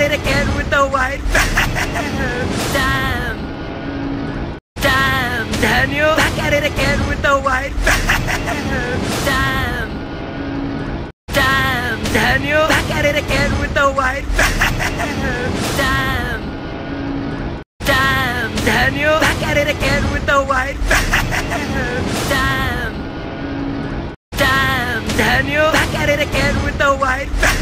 it again with the white van. Damn. Damn, Daniel. Back at it again with the white van. Damn. Damn, Daniel. Back at it again with the white van. Damn. Damn, Daniel. Back at it again with the white van. Damn. Damn, Daniel. Back at it again with the white van.